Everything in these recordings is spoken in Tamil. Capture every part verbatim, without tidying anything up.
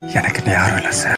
எனக்கு யாரும் இல்லை சார்.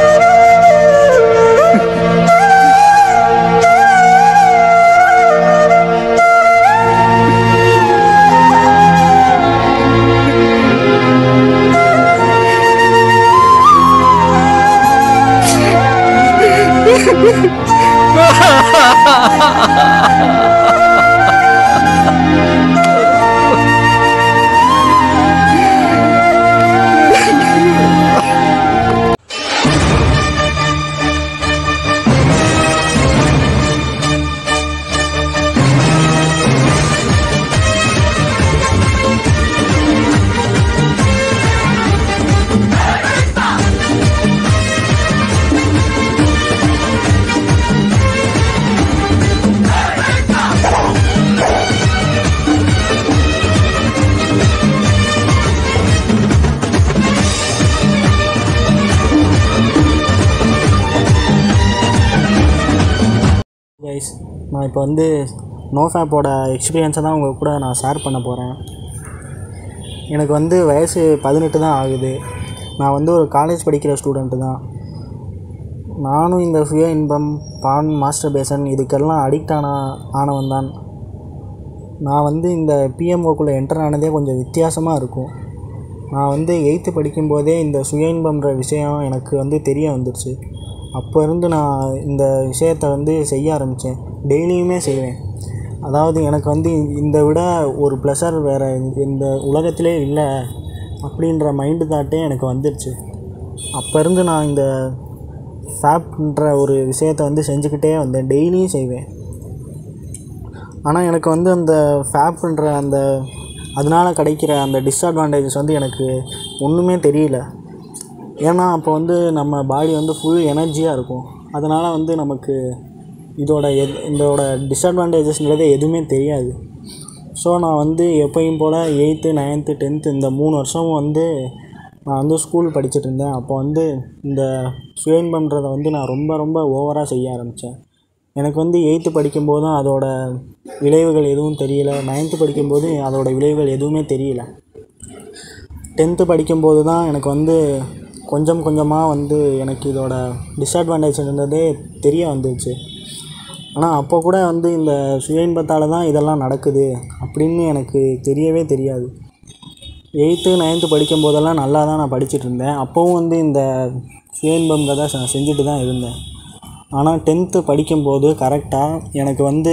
கைஸ், நான் இப்போ வந்து நோஃபேப்போட எக்ஸ்பீரியன்ஸை தான் உங்கள் கூட நான் ஷேர் பண்ண போகிறேன். எனக்கு வந்து வயசு பதினெட்டு தான் ஆகுது. நான் வந்து ஒரு காலேஜ் படிக்கிற ஸ்டூடெண்ட்டு தான். நானும் இந்த சுய இன்பம், பான், மாஸ்டர்பேஷன் இதுக்கெல்லாம் அடிக்ட் ஆன ஆனவன் தான். நான் வந்து இந்த பிஎம்ஓக்குள்ளே என்டர் ஆனதே கொஞ்சம் வித்தியாசமாக இருக்கும். நான் வந்து எயித்து படிக்கும்போதே இந்த சுய இன்பம்ன்ற விஷயம் எனக்கு வந்து தெரிய வந்துடுச்சு. அப்போ இருந்து நான் இந்த விஷயத்தை வந்து செய்ய ஆரம்பித்தேன். டெய்லியுமே செய்வேன். அதாவது எனக்கு வந்து இந்த விட ஒரு ப்ளஷர் வேறு இந்த உலகத்திலே இல்லை அப்படின்ற மைண்டு தாட்டே எனக்கு வந்துடுச்சு. அப்போ இருந்து நான் இந்த ஃபேப்ன்ற ஒரு விஷயத்தை வந்து செஞ்சுக்கிட்டே வந்தேன். டெய்லியும் செய்வேன். ஆனால் எனக்கு வந்து அந்த ஃபேப்ன்ற அந்த அதனால் கிடைக்கிற அந்த டிஸ்அட்வான்டேஜஸ் வந்து எனக்கு ஒன்றுமே தெரியல. ஏன்னா அப்போ வந்து நம்ம பாடி வந்து ஃபுல் எனர்ஜியாக இருக்கும். அதனால் வந்து நமக்கு இதோட எத் இதோட டிஸ்அட்வான்டேஜஸ்ன்றதே எதுவுமே தெரியாது. ஸோ நான் வந்து எப்பயும் போல் எயித்து நைன்த்து டென்த்து இந்த மூணு வருஷமும் வந்து நான் வந்து ஸ்கூல் படிச்சுட்டு இருந்தேன். அப்போ வந்து இந்த சுய இன்பம்ன்றதை வந்து நான் ரொம்ப ரொம்ப ஓவராக செய்ய ஆரம்பித்தேன். எனக்கு வந்து எயித்து படிக்கும்போதும் அதோட விளைவுகள் எதுவும் தெரியல. நைன்த்து படிக்கும்போது அதோட விளைவுகள் எதுவுமே தெரியல. டென்த்து படிக்கும்போது தான் எனக்கு வந்து கொஞ்சம் கொஞ்சமாக வந்து எனக்கு இதோட டிஸ்அட்வான்டேஜ் இருந்ததே தெரிய வந்துச்சு. ஆனால் அப்போ கூட வந்து இந்த சுய இன்பத்தால் தான் இதெல்லாம் நடக்குது அப்படின்னு எனக்கு தெரியவே தெரியாது. எயித்து நைன்த்து படிக்கும்போதெல்லாம் நல்லா தான் நான் படிச்சுட்டு இருந்தேன். அப்போவும் வந்து இந்த சுய இன்பம்ன்றதை நான் செஞ்சுட்டு தான் இருந்தேன். ஆனால் டென்த்து படிக்கும்போது கரெக்டாக எனக்கு வந்து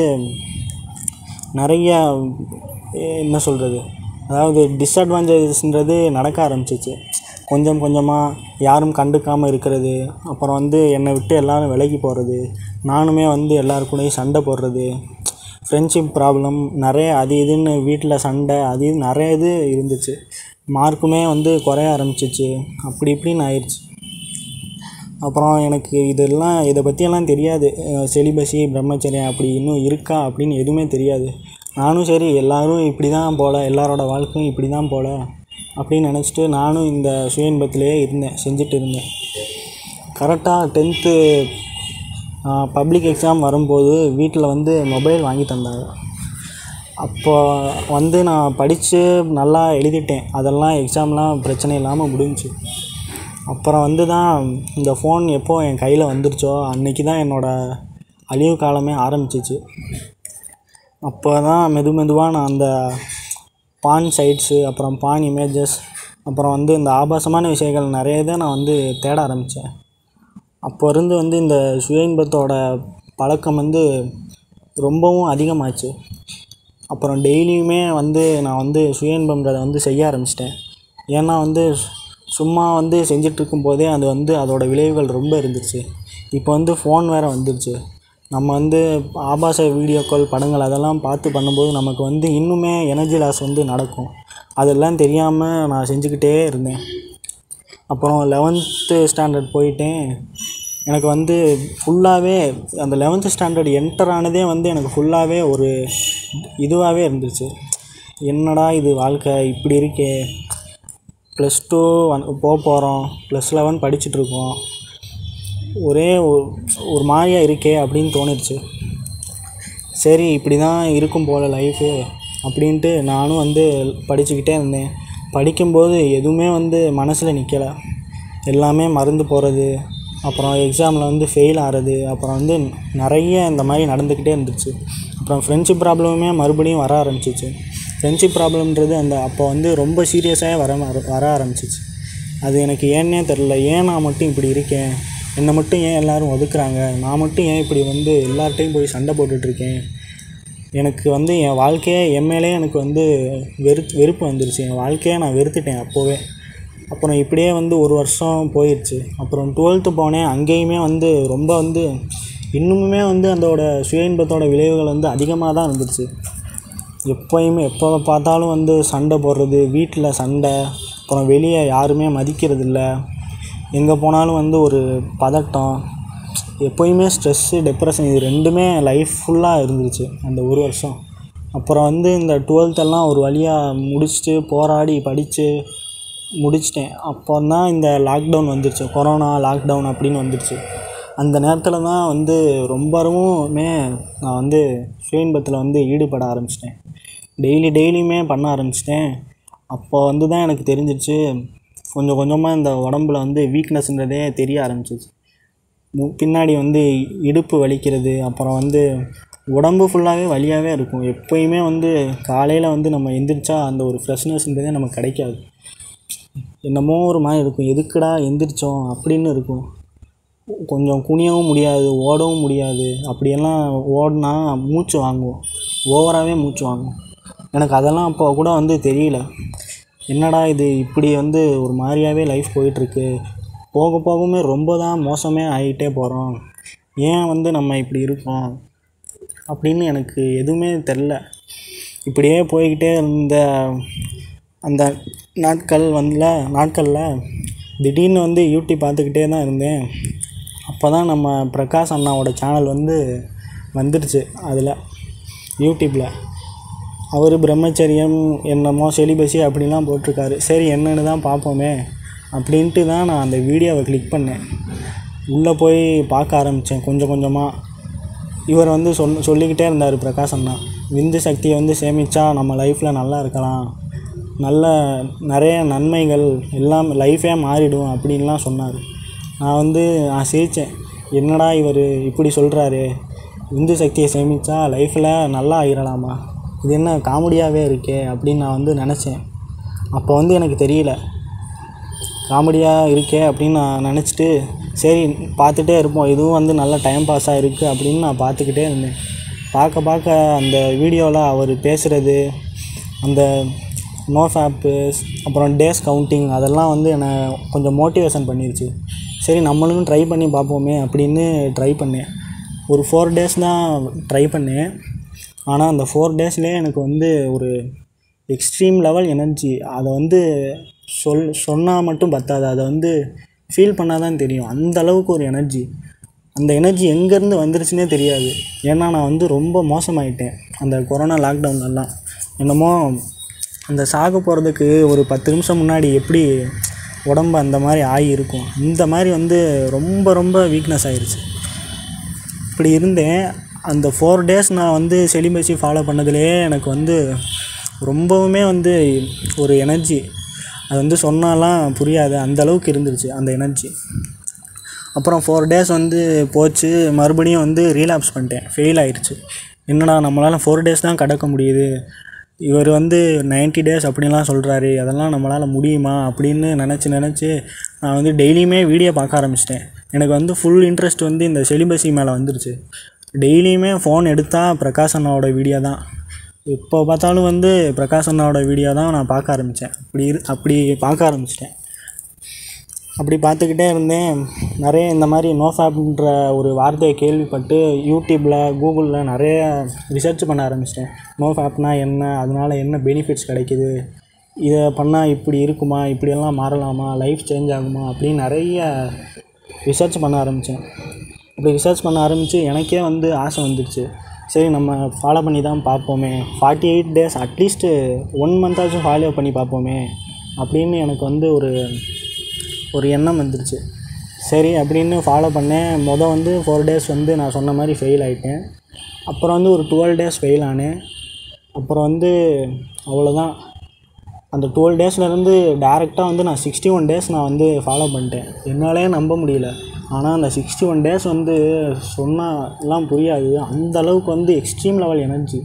நிறைய என்ன சொல்கிறது, அதாவது டிஸ்அட்வான்டேஜஸ்ன்றது நடக்க ஆரம்பிச்சிச்சு. கொஞ்சம் கொஞ்சமாக யாரும் கண்டுக்காமல் இருக்கிறது, அப்புறம் வந்து என்னை விட்டு எல்லோரும் விலகி போகிறது, நானுமே வந்து எல்லாருக்கூடையும் சண்டை போடுறது, ஃப்ரெண்ட்ஷிப் ப்ராப்ளம் நிறைய அது இதுன்னு வீட்டில் சண்டை அது இது நிறைய இது இருந்துச்சு. மார்க்குமே வந்து குறைய ஆரம்பிச்சிச்சு. அப்படி இப்படின்னு ஆயிடுச்சு. அப்புறம் எனக்கு இதெல்லாம் இதை பற்றியெல்லாம் தெரியாது. செலிபஸி, பிரம்மச்சரியம் அப்படி இன்னும் இருக்கா அப்படின்னு எதுவுமே தெரியாது. நானும் சரி எல்லோரும் இப்படி தான் போல், எல்லாரோட வாழ்க்கையும் இப்படி தான் போல் அப்படின்னு நினச்சிட்டு நானும் இந்த சுய இன்பத்திலே இருந்தேன், செஞ்சுட்டு இருந்தேன். கரெக்டாக டென்த்து பப்ளிக் எக்ஸாம் வரும்போது வீட்டில் வந்து மொபைல் வாங்கி தந்தாங்க. அப்போ வந்து நான் படித்து நல்லா எழுதிட்டேன். அதெல்லாம் எக்ஸாம்லாம் பிரச்சனை இல்லாமல் முடிஞ்சிச்சு. அப்புறம் வந்து தான் இந்த ஃபோன் எப்போ என் கையில் வந்துருச்சோ அன்றைக்கி தான் என்னோடய அழிவு காலமே ஆரம்பிச்சிச்சு. அப்போ தான் மெது மெதுவாக நான் அந்த பான் சைட்ஸு, அப்புறம் பான் இமேஜஸ், அப்புறம் வந்து இந்த ஆபாசமான விஷயங்கள் நிறைய இதை நான் வந்து தேட ஆரம்பித்தேன். அப்போ இருந்து வந்து இந்த சுய இன்பத்தோட பழக்கம் வந்து ரொம்பவும் அதிகமாச்சு. அப்புறம் டெய்லியுமே வந்து நான் வந்து சுய இன்பம்ன்றதை வந்து செய்ய ஆரம்பிச்சிட்டேன். ஏன்னா வந்து சும்மா வந்து செஞ்சிட்ருக்கும்போதே அது வந்து அதோடய விளைவுகள் ரொம்ப இருந்துச்சு. இப்போ வந்து ஃபோன் வேறு வந்துருச்சு. நம்ம வந்து ஆபாச வீடியோக்கள், படங்கள் அதெல்லாம் பார்த்து பண்ணும்போது நமக்கு வந்து இன்னுமே எனர்ஜி லாஸ் வந்து நடக்கும். அதெல்லாம் தெரியாமல் நான் செஞ்சுக்கிட்டே இருந்தேன். அப்புறம் லெவன்த்து ஸ்டாண்டர்ட் போயிட்டேன். எனக்கு வந்து ஃபுல்லாகவே அந்த லெவன்த்து ஸ்டாண்டர்ட் என்டர் ஆனதே வந்து எனக்கு ஃபுல்லாகவே ஒரு இதுவாகவே இருந்துச்சு. என்னடா இது வாழ்க்கை இப்படி இருக்கே, ப்ளஸ் டூ வந் போக போகிறோம், ப்ளஸ் லெவன் படிச்சுட்ருக்கோம், ஒரே ஒரு மாதிரியாக இருக்கே அப்படின்னு தோணிடுச்சு. சரி இப்படி தான் இருக்கும் போல் லைஃபு அப்படின்ட்டு நானும் வந்து படிச்சுக்கிட்டே இருந்தேன். படிக்கும்போது எதுவுமே வந்து மனசில் நிற்கலை. எல்லாமே மறந்து போகிறது, அப்புறம் எக்ஸாமில் வந்து ஃபெயில் ஆகிறது, அப்புறம் வந்து நிறைய இந்த மாதிரி நடந்துக்கிட்டே இருந்துச்சு. அப்புறம் ஃப்ரெண்ட்ஷிப் ப்ராப்ளமுமே மறுபடியும் வர ஆரம்பிச்சிச்சு. ஃப்ரெண்ட்ஷிப் ப்ராப்ளம்ன்றது அந்த அப்போ வந்து ரொம்ப சீரியஸாக வர வர ஆரம்பிச்சிச்சு. அது எனக்கு ஏன்னே தெரில. ஏன் நான் மட்டும் இப்படி இருக்கேன், என்னை மட்டும் ஏன் எல்லோரும் ஒதுக்குறாங்க, நான் மட்டும் ஏன் இப்படி வந்து எல்லார்ட்டையும் போய் சண்டை போட்டுட்ருக்கேன், எனக்கு வந்து என் வாழ்க்கையே என் மேலே எனக்கு வந்து வெறு வெறுப்பு வந்துருச்சு. என் வாழ்க்கையே நான் வெறுத்துட்டேன் அப்போவே. அப்புறம் இப்படியே வந்து ஒரு வருஷம் போயிடுச்சு. அப்புறம் டுவெல்த்து போனேன். அங்கேயுமே வந்து ரொம்ப வந்து இன்னுமுமே வந்து அதோட சுய இன்பத்தோட விளைவுகள் வந்து அதிகமாக தான் இருந்துச்சு. எப்போயுமே எப்போ பார்த்தாலும் வந்து சண்டை போடுறது, வீட்டில் சண்டை, அப்புறம் வெளியே யாருமே மதிக்கிறதில்ல, எங்கே போனாலும் வந்து ஒரு பதட்டம், எப்போயுமே ஸ்ட்ரெஸ்ஸு, டிப்ரெஷன், இது ரெண்டுமே லைஃப் ஃபுல்லாக இருந்துச்சு அந்த ஒரு வருஷம். அப்புறம் வந்து இந்த டுவெல்த்தெல்லாம் ஒரு வழியாக முடிச்சுட்டு போராடி படித்து முடிச்சிட்டேன். அப்போ தான் இந்த லாக்டவுன் வந்துருச்சு, கொரோனா லாக்டவுன் அப்படின்னு வந்துருச்சு. அந்த நேரத்தில் தான் வந்து ரொம்பவுமே நான் வந்து சுய இன்பத்தில் வந்து ஈடுபட ஆரம்பிச்சிட்டேன். டெய்லி டெய்லியுமே பண்ண ஆரம்பிச்சிட்டேன். அப்போ வந்து தான் எனக்கு தெரிஞ்சிச்சு, கொஞ்சம் கொஞ்சமாக இந்த உடம்புல வந்து வீக்னஸ்ன்றதே தெரிய ஆரம்பிச்சிச்சு. பின்னாடி வந்து இடுப்பு வலிக்கிறது, அப்புறம் வந்து உடம்பு ஃபுல்லாகவே வலியாகவே இருக்கும். எப்போயுமே வந்து காலையில் வந்து நம்ம எந்திரிச்சா அந்த ஒரு ஃப்ரெஷ்னஸ்ன்றதே நமக்கு கிடைக்காது. என்னமோ ஒரு மாதிரி இருக்கும், எதுக்குடா எந்திரிச்சோம் அப்படின்னு இருக்கும். கொஞ்சம் குனியவும் முடியாது, ஓடவும் முடியாது. அப்படியெல்லாம் ஓடினா மூச்சு வாங்குவோம், ஓவராகவே மூச்சு வாங்குவோம். எனக்கு அதெல்லாம் அப்போ கூட வந்து தெரியல. என்னடா இது இப்படி வந்து ஒரு மாதிரியாகவே லைஃப் போயிட்டுருக்கு, போக போகவுமே ரொம்ப தான் மோசமே ஆகிட்டே போகிறோம், ஏன் வந்து நம்ம இப்படி இருக்கோம் அப்படின்னு எனக்கு எதுவுமே தெரில. இப்படியே போய்கிட்டே இருந்த அந்த நாட்கள் வந்தல நாட்களில் திடீர்னு வந்து யூடியூப் பார்த்துக்கிட்டே தான் இருந்தேன். அப்போ தான் நம்ம பிரகாஷ் அண்ணாவோட சேனல் வந்து வந்துடுச்சு. அதில் யூடியூப்பில் அவர் பிரம்மச்சரியம் என்னமோ செலிபஸி அப்படிலாம் போட்டிருக்காரு. சரி என்னென்னு தான் பார்ப்போமே அப்படின்ட்டு தான் நான் அந்த வீடியோவை கிளிக் பண்ணேன். உள்ளே போய் பார்க்க ஆரம்பித்தேன் கொஞ்சம் கொஞ்சமாக. இவர் வந்து சொல் சொல்லிக்கிட்டே இருந்தார் பிரகாஷ் அண்ணா, விந்து சக்தியை வந்து சேமித்தா நம்ம லைஃப்பில் நல்லா இருக்கலாம், நல்ல நிறைய நன்மைகள் எல்லாம் லைஃபே மாறிடும் அப்படின்லாம் சொன்னார். நான் வந்து நான் சிரித்தேன், என்னடா இவர் இப்படி சொல்கிறாரு, விந்து சக்தியை சேமித்தா லைஃப்பில் நல்லா ஆகிடலாமா, இது என்ன காமெடியாகவே இருக்கே அப்படின்னு நான் வந்து நினச்சேன். அப்போ வந்து எனக்கு தெரியல காமெடியாக இருக்கே அப்படின்னு நான் நினச்சிட்டு, சரி பார்த்துட்டே இருப்போம், இதுவும் வந்து நல்ல டைம் பாஸாக இருக்குது அப்படின்னு நான் பார்த்துக்கிட்டே இருந்தேன். பார்க்க பார்க்க அந்த வீடியோவில் அவர் பேசுகிறது, அந்த நோஃபேப்பு, அப்புறம் டேஸ் கவுண்டிங், அதெல்லாம் வந்து என்னை கொஞ்சம் மோட்டிவேஷன் பண்ணிடுச்சு. சரி நம்மளும் ட்ரை பண்ணி பார்ப்போமே அப்படின்னு ட்ரை பண்ணேன். ஒரு ஃபோர் டேஸ் தான் ட்ரை பண்ணேன். ஆனால் அந்த ஃபோர் டேஸ்லேயே எனக்கு வந்து ஒரு எக்ஸ்ட்ரீம் லெவல் எனர்ஜி. அதை வந்து சொல் சொன்னால் மட்டும் பத்தாது, அதை வந்து ஃபீல் பண்ணால் தான் தெரியும். அந்த அளவுக்கு ஒரு எனர்ஜி. அந்த எனர்ஜி எங்கேருந்து வந்துருச்சுன்னே தெரியாது. ஏன்னா நான் வந்து ரொம்ப மோசமாயிட்டேன் அந்த கொரோனா லாக்டவுன்லாம். என்னமோ அந்த சாக போகிறதுக்கு ஒரு பத்து நிமிஷம் முன்னாடி எப்படி உடம்பு அந்த மாதிரி ஆகி இருக்கும், இந்த மாதிரி வந்து ரொம்ப ரொம்ப வீக்னஸ் ஆகிருச்சு. இப்படி இருந்தேன். அந்த ஃபோர் டேஸ் நான் வந்து செலிபஸி ஃபாலோ பண்ணதுலேயே எனக்கு வந்து ரொம்பவுமே வந்து ஒரு எனர்ஜி, அது வந்து சொன்னாலாம் புரியாது, அந்தளவுக்கு இருந்துருச்சு அந்த எனர்ஜி. அப்புறம் ஃபோர் டேஸ் வந்து போச்சு, மறுபடியும் வந்து ரீலாப்ஸ் பண்ணிட்டேன், ஃபெயில் ஆகிடுச்சு. என்னடா நம்மளால் ஃபோர் டேஸ் தான் கடக்க முடியுது, இவர் வந்து நைன்ட்டி டேஸ் அப்படின்லாம் சொல்கிறாரு, அதெல்லாம் நம்மளால் முடியுமா அப்படின்னு நினச்சி நினச்சி நான் வந்து டெய்லியுமே வீடியோ பார்க்க ஆரம்பிச்சிட்டேன். எனக்கு வந்து ஃபுல் இன்ட்ரெஸ்ட் வந்து இந்த செலிபஸி மேலே வந்துருச்சு. டெய்லியுமே ஃபோன் எடுத்தால் பிரகாஷ் அண்ணாவோட வீடியோ தான், எப்போ பார்த்தாலும் வந்து பிரகாஷ் அண்ணாவோட வீடியோ தான் நான் பார்க்க ஆரம்பித்தேன். அப்படி இரு அப்படி பார்க்க ஆரம்பிச்சிட்டேன். அப்படி பார்த்துக்கிட்டே இருந்தேன். நிறைய இந்த மாதிரி நோஃபேப்ன்ற ஒரு வார்த்தையை கேள்விப்பட்டு யூடியூப்பில் கூகுளில் நிறைய ரிசர்ச் பண்ண ஆரம்பிச்சிட்டேன். நோஃபேப்னால் என்ன, அதனால் என்ன பெனிஃபிட்ஸ் கிடைக்கிது, இதை பண்ணால் இப்படி இருக்குமா, இப்படியெல்லாம் மாறலாமா, லைஃப் சேஞ்ச் ஆகுமா அப்படின்னு நிறைய ரிசர்ச் பண்ண ஆரம்பித்தேன். அப்படி ரிசர்ச் பண்ண ஆரம்பித்து எனக்கே வந்து ஆசை வந்துடுச்சு, சரி நம்ம ஃபாலோ பண்ணி தான் பார்ப்போமே, forty eight days at least one மந்த்தாச்சும் ஃபாலோ பண்ணி பார்ப்போமே அப்படின்னு எனக்கு வந்து ஒரு ஒரு எண்ணம் வந்துருச்சு. சரி அப்படின்னு ஃபாலோ பண்ணேன். மொதல் வந்து ஃபோர் டேஸ் வந்து நான் சொன்ன மாதிரி ஃபெயில் ஆகிட்டேன். அப்புறம் வந்து ஒரு டுவெல் டேஸ் ஃபெயில் ஆனேன். அப்புறம் வந்து அவ்வளோதான், அந்த டுவெல் டேஸ்லேருந்து டேரெக்டாக வந்து நான் சிக்ஸ்டி ஒன் டேஸ் நான் வந்து ஃபாலோ பண்ணிட்டேன். என்னாலே நம்ப முடியல. ஆனால் அந்த சிக்ஸ்டி ஒன் டேஸ் வந்து சொன்னால் எல்லாம் புரியாது. அந்த அளவுக்கு வந்து எக்ஸ்ட்ரீம் லெவல் எனர்ஜி.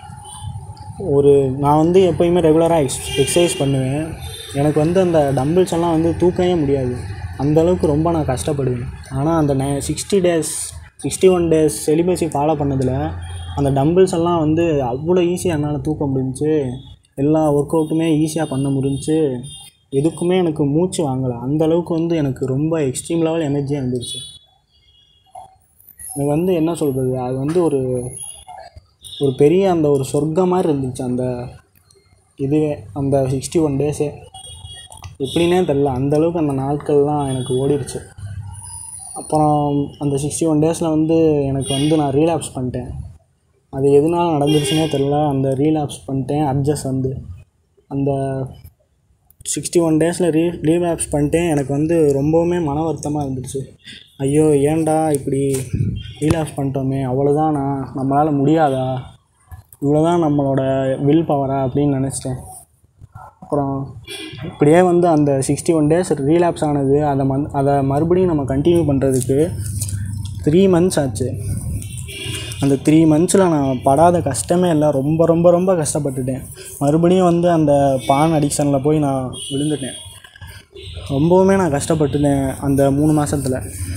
ஒரு நான் வந்து எப்போயுமே ரெகுலராக எக்ஸ் எக்ஸசைஸ் பண்ணுவேன். எனக்கு வந்து அந்த டம்பிள்ஸ் எல்லாம் வந்து தூக்கவே முடியாது. அந்தளவுக்கு ரொம்ப நான் கஷ்டப்படுவேன். ஆனால் அந்த நை sixty days sixty one days celibacy follow பண்ணதில் அந்த டம்பிள்ஸ் எல்லாம் வந்து அவ்வளோ ஈஸியாக என்னால் தூக்க முடிஞ்சிச்சு. எல்லா ஒர்க் அவுட்டுமே ஈஸியாக பண்ண முடிஞ்சிச்சு. எதுக்குமே எனக்கு மூச்சு வாங்கலை. அந்தளவுக்கு வந்து எனக்கு ரொம்ப எக்ஸ்ட்ரீம் லெவல் எனர்ஜியாக இருந்துச்சு. எனக்கு வந்து என்ன சொல்கிறது, அது வந்து ஒரு ஒரு பெரிய அந்த ஒரு சொர்க்கம் மாதிரி இருந்துச்சு அந்த இதுவே, அந்த சிக்ஸ்டி ஒன் டேஸே. எப்படின்னே தெரில, அந்தளவுக்கு அந்த நாட்கள்லாம் எனக்கு ஓடிடுச்சு. அப்புறம் அந்த சிக்ஸ்டி ஒன் டேஸில் வந்து எனக்கு வந்து நான் ரீலாப்ஸ் பண்ணிட்டேன். அது எதனால நடந்துருச்சுன்னே தெரில. அந்த ரீலாப்ஸ் பண்ணிட்டேன். அட்ஜஸ்ட் வந்து அந்த சிக்ஸ்டி ஒன் டேஸில் ரீ ரீலாப்ஸ் பண்ணிட்டேன். எனக்கு வந்து ரொம்பவுமே மன வருத்தமாக இருந்துச்சு. ஐயோ ஏன்டா இப்படி ரீலாப்ஸ் பண்ணிட்டோமே, அவ்வளோதானா, நம்மளால் முடியாதா, இவ்வளோதான் நம்மளோட வில் பவரா அப்படின்னு நினச்சிட்டேன். அப்புறம் இப்படியே வந்து அந்த சிக்ஸ்டி ஒன் டேஸ் ரீலாப்ஸ் ஆனது, அதை மந் அதை மறுபடியும் நம்ம கண்டினியூ பண்ணுறதுக்கு த்ரீ மந்த்ஸ் ஆச்சு. அந்த த்ரீ மந்த்ஸில் நான் படாத கஷ்டமே இல்லை. ரொம்ப ரொம்ப ரொம்ப கஷ்டப்பட்டுட்டேன். மறுபடியும் வந்து அந்த பான் அடிக்ஷனில் போய் நான் விழுந்துட்டேன். ரொம்பவுமே நான் கஷ்டப்பட்டுட்டேன் அந்த மூணு மாதத்தில்.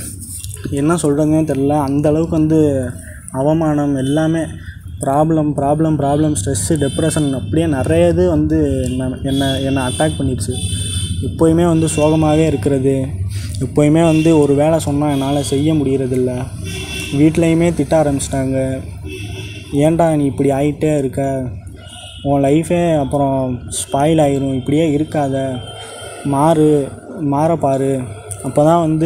என்ன சொல்கிறதுனே தெரில. அந்தளவுக்கு வந்து அவமானம், எல்லாமே problem problem problem stress, depression, அப்படியே நிறைய இது வந்து என்ன என்னை என்னை அட்டாக் பண்ணிடுச்சு. எப்போயுமே வந்து சோகமாகவே இருக்கிறது. எப்போயுமே வந்து ஒரு வேலை சொன்னால் என்னால் செய்ய முடியறதில்ல. வீட்லேயுமே திட்ட ஆரம்பிச்சிட்டாங்க. ஏன்டா நீ இப்படி ஆகிட்டே இருக்க, உன் லைஃபே அப்புறம் ஸ்பாயில் ஆகிரும், இப்படியே இருக்காத, மாறு மாறப்பாரு, அப்போ தான் வந்து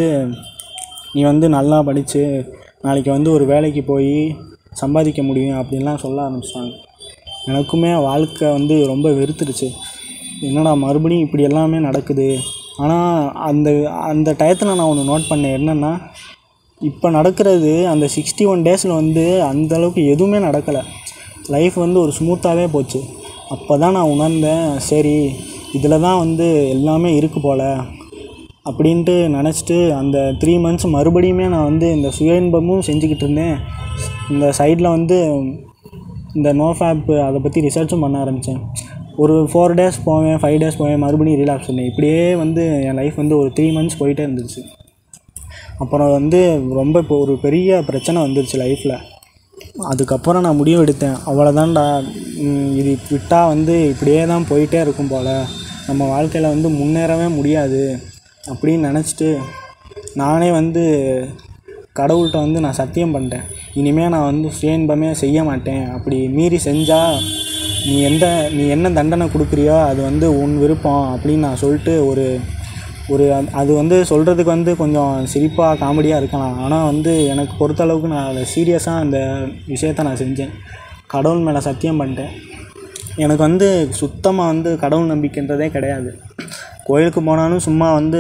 நீ வந்து நல்லா படித்து நாளைக்கு வந்து ஒரு வேலைக்கு போய் சம்பாதிக்க முடியும் அப்படின்லாம் சொல்ல ஆரம்பிச்சிட்டாங்க. எனக்குமே வாழ்க்கை வந்து ரொம்ப வெறுத்துருச்சு. என்னடா மறுபடியும் இப்படி எல்லாமே நடக்குது. ஆனால் அந்த அந்த டயத்தில் நான் ஒன்று நோட் பண்ணேன். என்னென்னா, இப்போ நடக்கிறது அந்த சிக்ஸ்டி ஒன் டேஸில் வந்து அந்தளவுக்கு எதுவுமே நடக்கலை. லைஃப் வந்து ஒரு ஸ்மூத்தாகவே போச்சு. அப்போ தான் நான் உணர்ந்தேன், சரி இதில் தான் வந்து எல்லாமே இருக்குது போல் அப்படின்ட்டு நினச்சிட்டு அந்த த்ரீ மந்த்ஸ் மறுபடியுமே நான் வந்து இந்த சுய இன்பமும் செஞ்சுக்கிட்டு இருந்தேன். இந்த சைடில் வந்து இந்த நோஃபேப் அதை பற்றி ரிசர்ச்சும் பண்ண ஆரம்பித்தேன். ஒரு ஃபோர் டேஸ் போவேன், ஃபைவ் டேஸ் போவேன், மறுபடியும் ரிலாக்ஸ் பண்ணேன். இப்படியே வந்து என் லைஃப் வந்து ஒரு த்ரீ மந்த்ஸ் போயிட்டே இருந்துச்சு. அப்புறம் வந்து ரொம்ப இப்போ ஒரு பெரிய பிரச்சனை வந்துருச்சு லைஃப்பில். அதுக்கப்புறம் நான் முடிவு எடுத்தேன், அவ்வளோதான்டா, இது விட்டால் வந்து இப்படியே தான் போயிட்டே இருக்கும் போல், நம்ம வாழ்க்கையில் வந்து முன்னேறவே முடியாது அப்படின்னு நினச்சிட்டு நானே வந்து கடவுள்கிட்ட வந்து நான் சத்தியம் பண்ணிட்டேன். இனிமேல் நான் வந்து சுய இன்பமே செய்ய மாட்டேன். அப்படி மீறி செஞ்சால் நீ எந்த நீ என்ன தண்டனை கொடுக்குறியோ அது வந்து உன் விருப்பம் அப்படின்னு நான் சொல்லிட்டு ஒரு ஒரு அது வந்து சொல்கிறதுக்கு வந்து கொஞ்சம் சிரிப்பாக காமெடியாக இருக்கலாம். ஆனால் வந்து எனக்கு பொறுத்தளவுக்கு நான் அதை சீரியஸாக அந்த விஷயத்தை நான் செஞ்சேன். கடவுள் மேலே சத்தியம் பண்ணிட்டேன். எனக்கு வந்து சுத்தமாக வந்து கடவுள் நம்பிக்கைன்றதே கிடையாது. கோயிலுக்கு போனாலும் சும்மா வந்து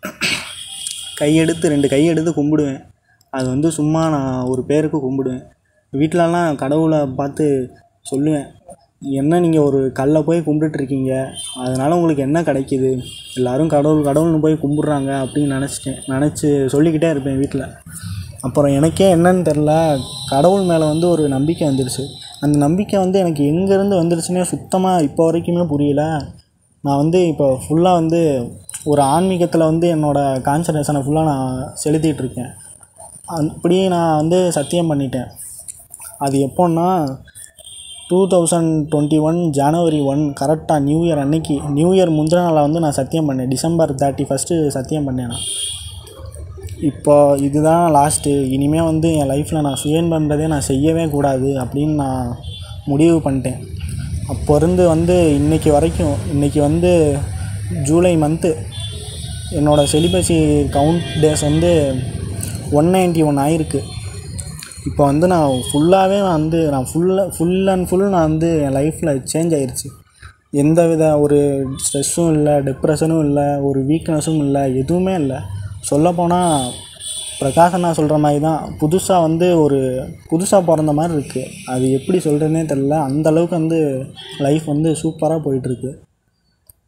கையெடுத்து ரெண்டு கையெடுத்து கும்பிடுவேன். அது வந்து சும்மா நான் ஒரு பேருக்கு கும்பிடுவேன். வீட்டிலலாம் கடவுளை பார்த்து சொல்லுவேன், என்ன நீங்கள் ஒரு கல்லை போய் கும்பிட்டுருக்கீங்க, அதனால் உங்களுக்கு என்ன கிடைக்கிது, எல்லோரும் கடவுள் கடவுள்னு போய் கும்பிட்றாங்க அப்படின்னு நினச்சிட்டேன் நினச்சி சொல்லிக்கிட்டே இருப்பேன் வீட்டில். அப்புறம் எனக்கே என்னன்னு தெரில, கடவுள் மேலே வந்து ஒரு நம்பிக்கை வந்துடுச்சு. அந்த நம்பிக்கை வந்து எனக்கு எங்கேருந்து வந்துடுச்சுன்னே சுத்தமாக இப்போ வரைக்குமே புரியல. நான் வந்து இப்போ ஃபுல்லாக வந்து ஒரு ஆன்மீகத்தில் வந்து என்னோடய கான்சன்ட்ரேஷனை ஃபுல்லாக நான் செலுத்திகிட்ருக்கேன். அப்படியே நான் வந்து சத்தியம் பண்ணிட்டேன். அது எப்போன்னா டூ தௌசண்ட் டுவெண்ட்டி ஒன் ஜனவரி ஒன் கரெக்டாக நியூ இயர் அன்னைக்கு, நியூ இயர் முந்தின நாளில் வந்து நான் சத்தியம் பண்ணேன். டிசம்பர் தேர்ட்டி ஃபஸ்ட்டு சத்தியம் பண்ணேன் நான். இப்போ இதுதான் லாஸ்ட்டு, இனிமேல் வந்து என் லைஃப்பில் நான் சுயன்பன்றதே நான் செய்யவே கூடாது அப்படின்னு நான் முடிவு பண்ணிட்டேன். அப்போ இருந்து வந்து இன்றைக்கி வரைக்கும், இன்றைக்கி வந்து ஜூலை மந்த்து, என்னோடய செலிபஸி கவுண்ட் டேஸ் வந்து ஒன் நைன்ட்டி ஒன் ஆகிருக்கு. இப்போ வந்து நான் ஃபுல்லாகவே நான் வந்து நான் ஃபுல்லாக ஃபுல் அண்ட் ஃபுல் நான் வந்து என் லைஃப்பில் சேஞ்ச் ஆகிருச்சு. எந்த வித ஒரு ஸ்ட்ரெஸ்ஸும் இல்லை, டிப்ரெஷனும் இல்லை, ஒரு வீக்னஸும் இல்லை, எதுவுமே இல்லை. சொல்லப்போனால் பிரகாஷ் நான் சொல்கிற மாதிரி தான், புதுசாக வந்து ஒரு புதுசாக பிறந்த மாதிரி இருக்குது. அது எப்படி சொல்கிறதுனே தெரில. அந்தளவுக்கு வந்து லைஃப் வந்து சூப்பராக போயிட்டுருக்கு.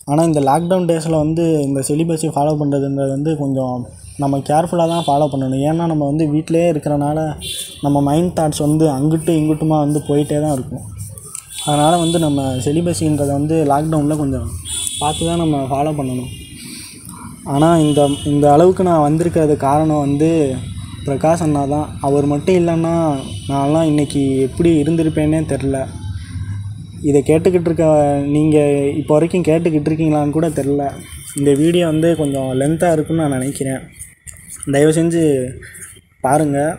ஆனால் இந்த லாக்டவுன் டேஸில் வந்து இந்த செலிபஸை ஃபாலோ பண்ணுறதுன்றது வந்து கொஞ்சம் நம்ம கேர்ஃபுல்லாக தான் ஃபாலோ பண்ணணும். ஏன்னா நம்ம வந்து வீட்டிலே இருக்கிறனால நம்ம மைண்ட் தாட்ஸ் வந்து அங்கிட்டு இங்கிட்டுமா வந்து போயிட்டே தான் இருக்கும். அதனால் வந்து நம்ம செலிபஸின்றதை வந்து லாக்டவுனில் கொஞ்சம் பார்த்து தான் நம்ம ஃபாலோ பண்ணணும். ஆனால் இந்த இந்த அளவுக்கு நான் வந்திருக்கிறது காரணம் வந்து பிரகாஷ் அண்ணா தான். அவர் மட்டும் இல்லைன்னா நான்லாம் இன்றைக்கி எப்படி இருந்திருப்பேன்னே தெரில. இதை கேட்டுக்கிட்டு இருக்க நீங்கள் இப்போ வரைக்கும் கேட்டுக்கிட்டு இருக்கீங்களான்னு கூட தெரில. இந்த வீடியோ வந்து கொஞ்சம் லென்த்தாக இருக்குன்னு நான் நினைக்கிறேன். தயவு செஞ்சு பாருங்கள்.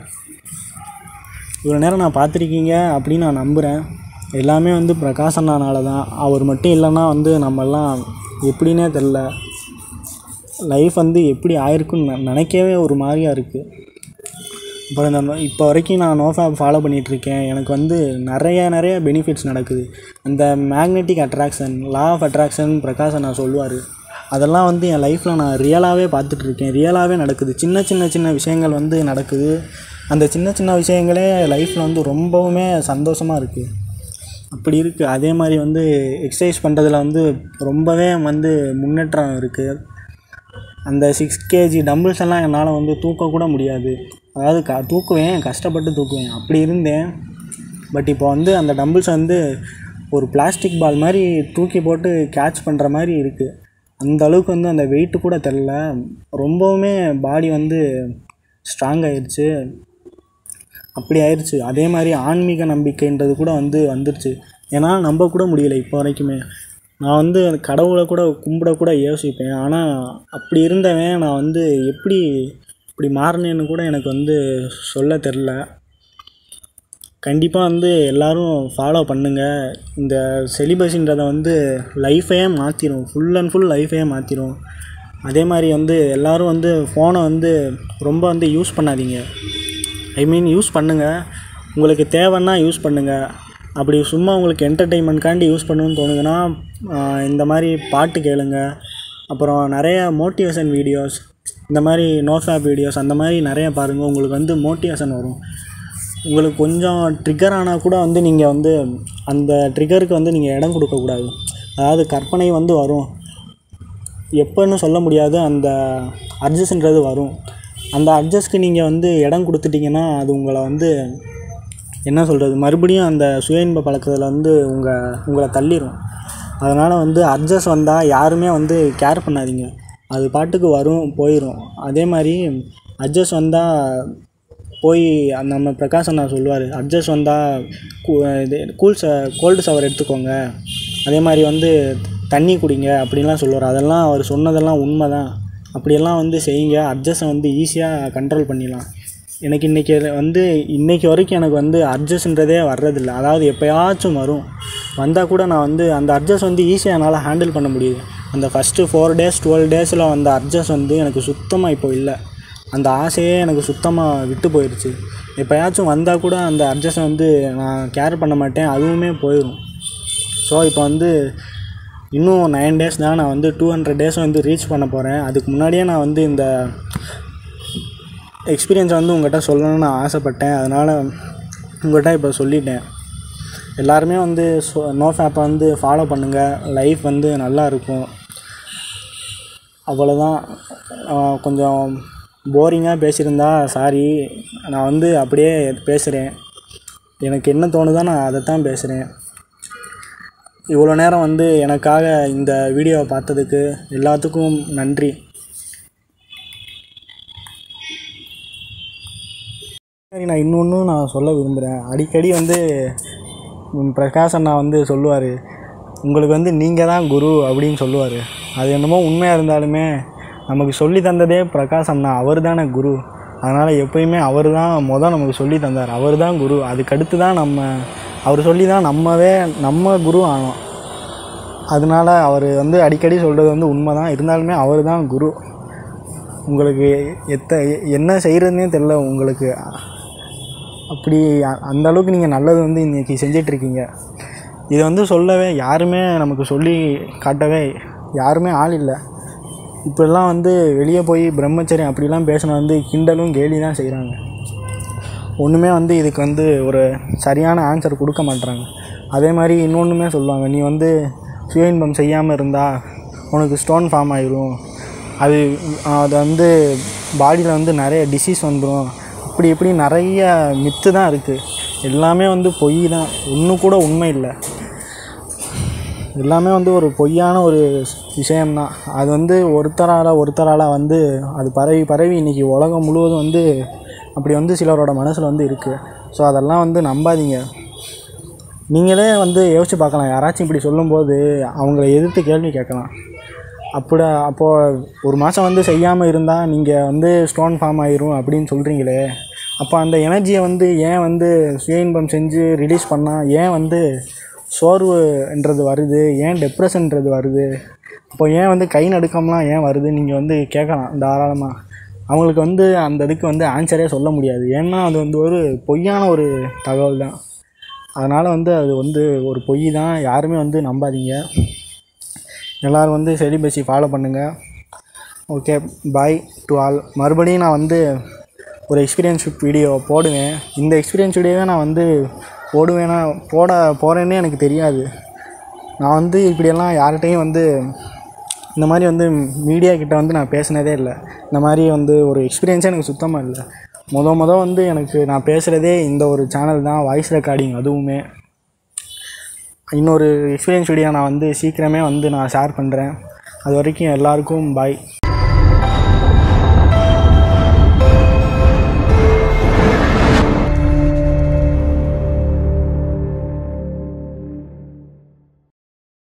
இவ்வளோ நேரம் நான் பார்த்துருக்கீங்க அப்படின்னு நான் நம்புகிறேன். எல்லாமே வந்து பிரகாஷ் அண்ணானால தான். அவர் மட்டும் இல்லைன்னா வந்து நம்மெல்லாம் எப்படின்னே தெரில. லைஃப் வந்து எப்படி ஆயிருக்குன்னு நினைக்கவே ஒரு மாதிரியாக இருக்குது. இப்போ இந்த இப்போ வரைக்கும் நான் நோஃபேப் ஃபாலோ பண்ணிகிட்ருக்கேன். எனக்கு வந்து நிறைய நிறைய பெனிஃபிட்ஸ் நடக்குது. அந்த magnetic attraction, law of attraction Prakash நான் சொல்லுவார். அதெல்லாம் வந்து என் லைஃப்பில் நான் ரியலாகவே பார்த்துட்ருக்கேன். ரியலாகவே நடக்குது. சின்ன சின்ன சின்ன விஷயங்கள் வந்து நடக்குது. அந்த சின்ன சின்ன விஷயங்களே லைஃப்பில் வந்து ரொம்பவுமே சந்தோஷமாக இருக்குது. அப்படி இருக்குது. அதே மாதிரி வந்து எக்ஸசைஸ் பண்ணுறதுல வந்து ரொம்பவே வந்து முன்னேற்றம் இருக்குது. அந்த சிக்ஸ் கேஜி டம்பிள்ஸ் எல்லாம் என்னால் வந்து தூக்கக்கூட முடியாது. அதாவது க தூக்குவேன் கஷ்டப்பட்டு தூக்குவேன் அப்படி இருந்தேன். பட் இப்போ வந்து அந்த டம்பிள்ஸ் வந்து ஒரு பிளாஸ்டிக் பால் மாதிரி தூக்கி போட்டு கேட்ச் பண்ணுற மாதிரி இருக்குது. அந்த அளவுக்கு வந்து அந்த வெயிட்டு கூட தெரில. ரொம்பவுமே பாடி வந்து ஸ்ட்ராங் ஆயிடுச்சு. அப்படி ஆயிடுச்சு. அதே மாதிரி ஆன்மீக நம்பிக்கைன்றது கூட வந்து வந்துருச்சு. ஏன்னா நம்ப கூட முடியலை இப்போ வரைக்குமே. நான் வந்து கடவுளை கூட கும்பிடக்கூட யோசிப்பேன். ஆனால் அப்படி இருந்தவன் நான் வந்து எப்படி இப்படி மாறினேன்னு கூட எனக்கு வந்து சொல்ல தெரில. கண்டிப்பாக வந்து எல்லோரும் ஃபாலோ பண்ணுங்கள். இந்த செலிபஸின்றதை வந்து லைஃபையே மாற்றிடும். ஃபுல் அண்ட் ஃபுல் லைஃபையே மாற்றிடும். அதே மாதிரி வந்து எல்லோரும் வந்து ஃபோனை வந்து ரொம்ப வந்து யூஸ் பண்ணாதீங்க. ஐ மீன் யூஸ் பண்ணுங்கள். உங்களுக்கு தேவைன்னா யூஸ் பண்ணுங்கள். அப்படி சும்மா உங்களுக்கு என்டர்டெயின்மெண்ட்காண்டி யூஸ் பண்ணணும்னு தோணுதுன்னா இந்த மாதிரி பாட்டு கேளுங்க. அப்புறம் நிறைய மோட்டிவேஷன் வீடியோஸ், இந்த மாதிரி நோஃபேப் வீடியோஸ் அந்த மாதிரி நிறைய பாருங்கள். உங்களுக்கு வந்து மோட்டிவேஷன் வரும். உங்களுக்கு கொஞ்சம் ட்ரிகர் ஆனால் கூட வந்து நீங்கள் வந்து அந்த ட்ரிகருக்கு வந்து நீங்கள் இடம் கொடுக்கக்கூடாது. அதாவது கற்பனை வந்து வரும், எப்போன்னு சொல்ல முடியாது. அந்த அட்ஜஸ்ட்ன்றது வரும். அந்த அட்ஜஸ்ட்க்கு நீங்கள் வந்து இடம் கொடுத்துட்டிங்கன்னா அது உங்களை வந்து என்ன சொல்கிறது, மறுபடியும் அந்த சுய இன்ப பழக்கத்தில் வந்து உங்கள் உங்களை தள்ளிடும். அதனால் வந்து அட்ஜஸ்ட் வந்தால் யாருமே வந்து கேர் பண்ணாதீங்க. அது பாட்டுக்கு வரும் போயிடும். அதே மாதிரி அட்ஜஸ்ட் வந்தால் போய் நம்ம பிரகாஷ் அண்ணா சொல்லுவார், அட்ஜஸ்ட் வந்தால் கூ இது கூல் ச கோல்டு ஷவர் எடுத்துக்கோங்க, அதே மாதிரி வந்து தண்ணி குடிங்க அப்படின்லாம் சொல்லுவார். அதெல்லாம் அவர் சொன்னதெல்லாம் உண்மை தான். அப்படியெல்லாம் வந்து செய்யுங்க. அட்ஜஸ்ட்டை வந்து ஈஸியாக கண்ட்ரோல் பண்ணிடலாம். எனக்கு இன்றைக்கி வந்து இன்றைக்கி வரைக்கும் எனக்கு வந்து அட்ஜஸ்ட்ன்றதே வர்றதில்லை. அதாவது எப்போயாச்சும் வரும். வந்தால் கூட நான் வந்து அந்த அட்ஜஸ்ட் வந்து ஈஸியாக என்னால் ஹேண்டில் பண்ண முடியுது. அந்த ஃபஸ்ட்டு ஃபோர் டேஸ் டுவெல் டேஸில் வந்த அட்ஜஸ்ட் வந்து எனக்கு சுத்தமாக இப்போ இல்லை. அந்த ஆசையே எனக்கு சுத்தமாக விட்டு போயிடுச்சு. எப்போயாச்சும் வந்தால் கூட அந்த அட்ஜஸ்ட்டை வந்து நான் கேர் பண்ண மாட்டேன். அதுவுமே போயிடும். ஸோ இப்போ வந்து இன்னும் நைன் டேஸ் தான். நான் வந்து டூ ஹண்ட்ரட் டேஸ் வந்து ரீச் பண்ண போகிறேன். அதுக்கு முன்னாடியே நான் வந்து இந்த எக்ஸ்பீரியன்ஸை வந்து உங்கள்கிட்ட சொல்லணும்னு நான் ஆசைப்பட்டேன். அதனால் உங்கள்கிட்ட இப்போ சொல்லிட்டேன். எல்லாருமே வந்து நோஃபேப்பை வந்து ஃபாலோ பண்ணுங்கள். லைஃப் வந்து நல்லா இருக்கும். அவ்வளோதான். கொஞ்சம் போரிங்காக பேசியிருந்தா சாரி. நான் வந்து அப்படியே பேசுகிறேன். எனக்கு என்ன தோணுதோ நான் அதை தான் பேசுகிறேன். இவ்வளோ நேரம் வந்து எனக்காக இந்த வீடியோவை பார்த்ததுக்கு எல்லாத்துக்கும் நன்றி. சரி, நான் இன்னொன்று நான் சொல்ல விரும்புகிறேன். அடிக்கடி வந்து பிரகாஷ் அண்ணா வந்து சொல்லுவார், உங்களுக்கு வந்து நீங்கள் தான் குரு அப்படின்னு சொல்லுவார். அது என்னமோ உண்மையாக இருந்தாலுமே நமக்கு சொல்லி தந்ததே பிரகாஷ் அண்ணா. அவர் தானே குரு. அதனால் எப்போயுமே அவர் தான் மொதல் நமக்கு சொல்லி தந்தார். அவர் தான் குரு. அதுக்கடுத்து தான் நம்ம அவர் சொல்லி தான் நம்மவே நம்ம குரு ஆனோம். அதனால் அவர் வந்து அடிக்கடி சொல்கிறது வந்து உண்மை தான். இருந்தாலுமே அவர் தான் குரு. உங்களுக்கு எத்த என்ன செய்கிறதுனே தெரில. உங்களுக்கு அப்படி அந்த அளவுக்கு நீங்கள் நல்லது வந்து இன்றைக்கி செஞ்சிட்ருக்கீங்க. இதை வந்து சொல்லவே யாருமே நமக்கு சொல்லி காட்டவே யாருமே ஆள் இல்லை. இப்போல்லாம் வந்து வெளியே போய் பிரம்மச்சரியம் அப்படிலாம் பேசினா வந்து கிண்டலும் கேலி தான் செய்கிறாங்க. ஒன்றுமே வந்து இதுக்கு வந்து ஒரு சரியான ஆன்சர் கொடுக்க மாட்றாங்க. அதே மாதிரி இன்னொன்றுமே சொல்லுவாங்க, நீ வந்து சுய இன்பம் செய்யாமல் இருந்தால் உனக்கு ஸ்டோன் ஃபார்ம் ஆகிரும், அது அது வந்து பாடியில் வந்து நிறைய டிசீஸ் வந்துடும், இப்படி இப்படி நிறைய மித்து தான் இருக்குது. எல்லாமே வந்து பொய் தான், ஒன்றும் கூட உண்மை இல்லை. எல்லாமே வந்து ஒரு பொய்யான ஒரு விஷயம்தான். அது வந்து ஒருத்தரால் ஒருத்தரால் வந்து அது பரவி பரவி இன்றைக்கி உலகம் முழுவதும் வந்து அப்படி வந்து சிலரோட மனசில் வந்து இருக்குது. ஸோ அதெல்லாம் வந்து நம்பாதீங்க. நீங்களே வந்து யோசித்து பார்க்கலாம். யாராச்சும் இப்படி சொல்லும்போது அவங்கள எதிர்த்து கேள்வி கேட்கலாம். அப்படி அப்போது ஒரு மாதம் வந்து செய்யாமல் இருந்தால் நீங்கள் வந்து ஸ்டோன் ஃபார்ம் ஆயிரும் அப்படின்னு சொல்கிறீங்களே, அப்போ அந்த எனர்ஜியை வந்து ஏன் வந்து சுய இன்பம் செஞ்சு ரிலீஸ் பண்ணால் ஏன் வந்து சோர்வுன்றது வருது, ஏன் டெப்ரெஷன்ன்றது வருது, அப்போ ஏன் வந்து கை நடுக்கம்லாம் ஏன் வருது நீங்கள் வந்து கேட்கலாம் தாராளமாக. அவங்களுக்கு வந்து அந்த இதுக்கு வந்து ஆன்சரே சொல்ல முடியாது. ஏன்னா அது வந்து ஒரு பொய்யான ஒரு தகவல் தான். அதனால் வந்து அது வந்து ஒரு பொய் தான். யாருமே வந்து நம்பாதீங்க. எல்லோரும் வந்து செலிபஸி ஃபாலோ பண்ணுங்கள். Okay, bye to all. மறுபடியும் நான் வந்து ஒரு எக்ஸ்பீரியன்ஸ் வீடியோ போடுவேன். இந்த எக்ஸ்பீரியன்ஸ் வீடியோவே நான் வந்து போடுவேன்னா போட போகிறேன்னே எனக்கு தெரியாது. நான் வந்து இப்படியெல்லாம் யார்கிட்டையும் வந்து இந்த மாதிரி வந்து மீடியா கிட்ட வந்து நான் பேசினதே இல்லை. இந்த மாதிரி வந்து ஒரு எக்ஸ்பீரியன்ஸே எனக்கு சுத்தமாக இல்லை. முத முத வந்து எனக்கு நான் பேசுகிறதே இந்த ஒரு சேனல் தான், வாய்ஸ் ரெக்கார்டிங். அதுவுமே இன்னொரு எக்ஸ்பீரியன்ஸ் வீடியோ நான் வந்து சீக்கிரமே வந்து நான் ஷேர் பண்ணுறேன். அது வரைக்கும் எல்லாருக்கும் பாய்.